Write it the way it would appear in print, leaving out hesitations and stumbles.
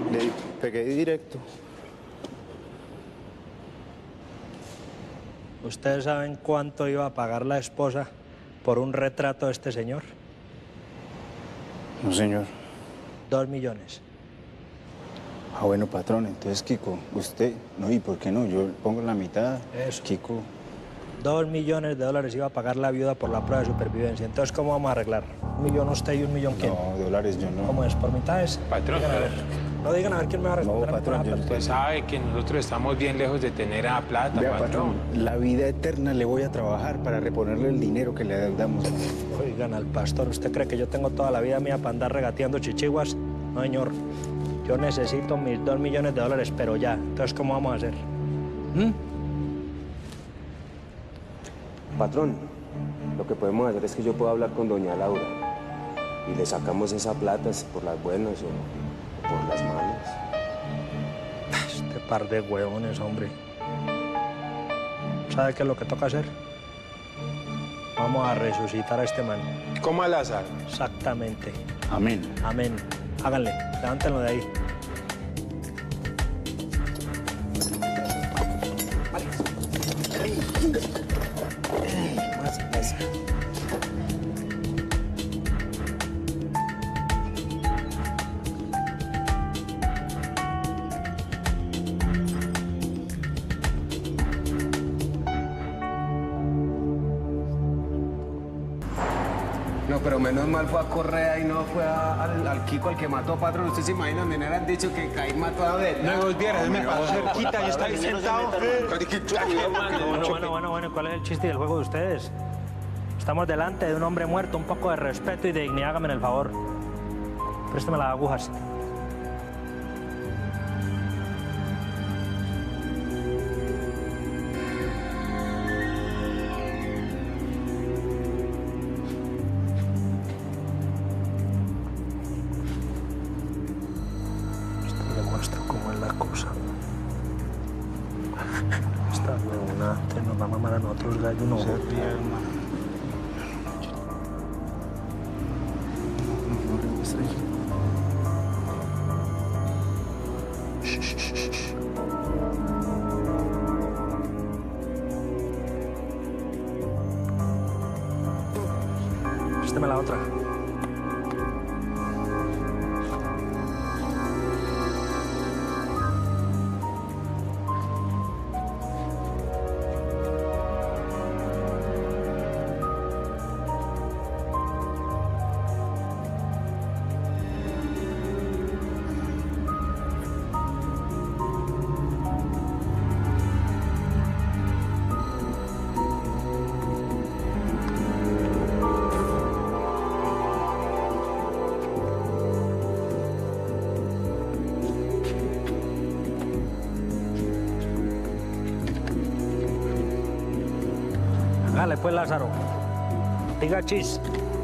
Le pegué directo. ¿Ustedes saben cuánto iba a pagar la esposa por un retrato de este señor? No, señor. 2 millones. Ah, bueno, patrón, entonces, Kiko, usted, no, ¿y por qué no? Yo pongo la mitad. Eso. Kiko. 2 millones de dólares iba a pagar la viuda por la prueba de supervivencia. Entonces, ¿cómo vamos a arreglar? ¿1 millón usted y 1 millón quién? No, dólares yo no. ¿Cómo es? ¿Por mitades? Patrón, Digan a ver. No digan a ver quién me va a responder. No, patrón, yo usted sabe que nosotros estamos bien lejos de tener a plata, Vea, patrón. la vida eterna le voy a trabajar para reponerle el dinero que le adeudamos. Oigan al pastor, ¿usted cree que yo tengo toda la vida mía para andar regateando chichiguas? No, señor. Yo necesito mis 2 millones de dólares, pero ya. Entonces, ¿cómo vamos a hacer? Patrón, lo que podemos hacer es que yo puedo hablar con doña Laura y le sacamos esa plata por las buenas o por las malas. Este par de huevones, hombre. ¿Sabe qué es lo que toca hacer? Vamos a resucitar a este man. ¿Cómo al azar? Exactamente. Amén. Amén. Háganle, levántenlo de ahí. No, pero menos mal fue a Correa y no fue al Kiko al que mató, patrón. ¿Usted se imagina? Me hubieran dicho que Caín mató a Abel. No vos vieras, él me pasó cerquita y está ahí sentado. Bueno, ¿cuál es el chiste del juego de ustedes? Estamos delante de un hombre muerto, un poco de respeto y de dignidad, hágame el favor. Présteme las agujas. Esto le muestro cómo es la cosa. Esta huevona antes nos va a mamar a nosotros gallo, no. Présteme la otra. Dale, pues, Lázaro. Diga chis.